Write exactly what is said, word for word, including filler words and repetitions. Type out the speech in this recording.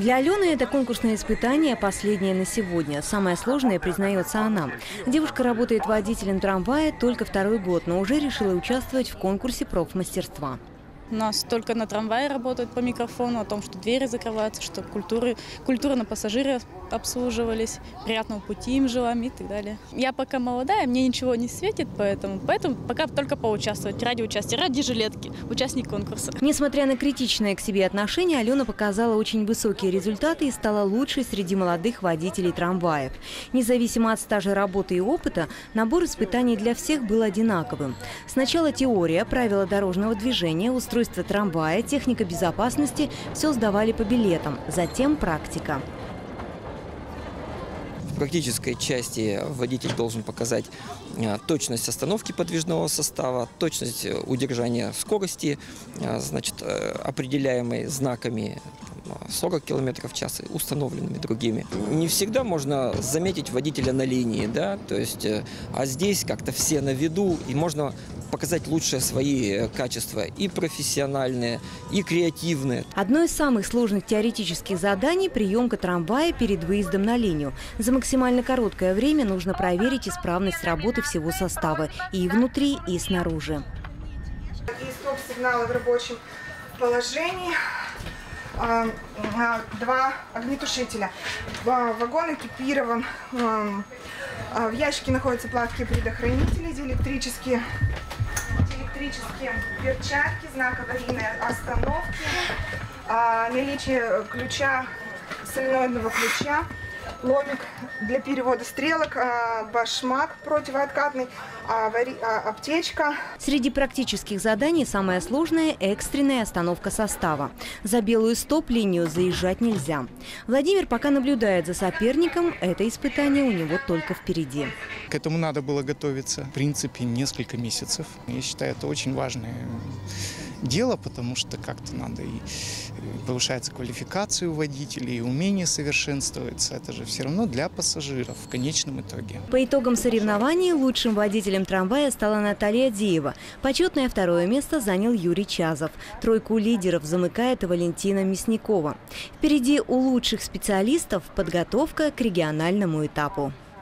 Для Алены это конкурсное испытание последнее на сегодня. Самое сложное, признается она. Девушка работает водителем трамвая только второй год, но уже решила участвовать в конкурсе профмастерства. У нас только на трамвае работают по микрофону, о том, что двери закрываются, что культуры, культурно пассажиры обслуживались, приятного пути им желаем и так далее. Я пока молодая, мне ничего не светит, поэтому, поэтому пока только поучаствовать ради участия, ради жилетки, участник конкурса. Несмотря на критичное к себе отношение, Алена показала очень высокие результаты и стала лучшей среди молодых водителей трамваев. Независимо от стажа работы и опыта, набор испытаний для всех был одинаковым. Сначала теория, правила дорожного движения, устройство трамвая, техника безопасности – все сдавали по билетам, затем практика. В практической части водитель должен показать точность остановки подвижного состава, точность удержания скорости, значит, определяемой знаками сорок километров в час, установленными другими. Не всегда можно заметить водителя на линии, да, то есть, а здесь как-то все на виду, и можно показать лучшие свои качества, и профессиональные, и креативные. Одно из самых сложных теоретических заданий – приемка трамвая перед выездом на линию. За максимально короткое время нужно проверить исправность работы всего состава и внутри, и снаружи. И стоп-сигналы в рабочем положении. Два огнетушителя. Вагон экипирован. В ящике находятся плавкие предохранители, диэлектрические, диэлектрические перчатки, знак аварийной остановки, наличие ключа, соленоидного ключа, ломик для перевода стрелок, башмак противооткатный, аптечка. Среди практических заданий самое сложное – экстренная остановка состава. За белую стоп-линию заезжать нельзя. Владимир пока наблюдает за соперником, это испытание у него только впереди. К этому надо было готовиться, в принципе, несколько месяцев. Я считаю, это очень важное дело, потому что как-то надо и повышается квалификация у водителей, и умение совершенствуется. Это же все равно для пассажиров в конечном итоге. По итогам соревнований лучшим водителем трамвая стала Наталья Адеева. Почетное второе место занял Юрий Чазов. Тройку лидеров замыкает Валентина Мясникова. Впереди у лучших специалистов подготовка к региональному этапу.